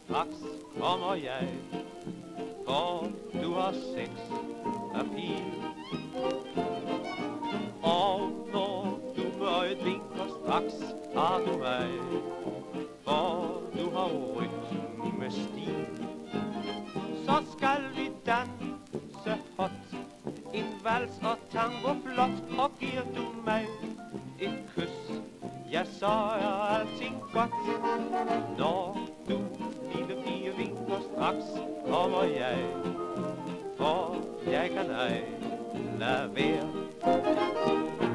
straks kommer jeg, for du har sex appeal. Og når du med øjet vinker, straks har du mig, for du har rytmestil. Så skal vi danse hot, en vals og tango flot, og giver du mig et kys, ja, så er alting godt. Når du, lille pige, vinker, straks kommer jeg, for jeg kan ej lade være.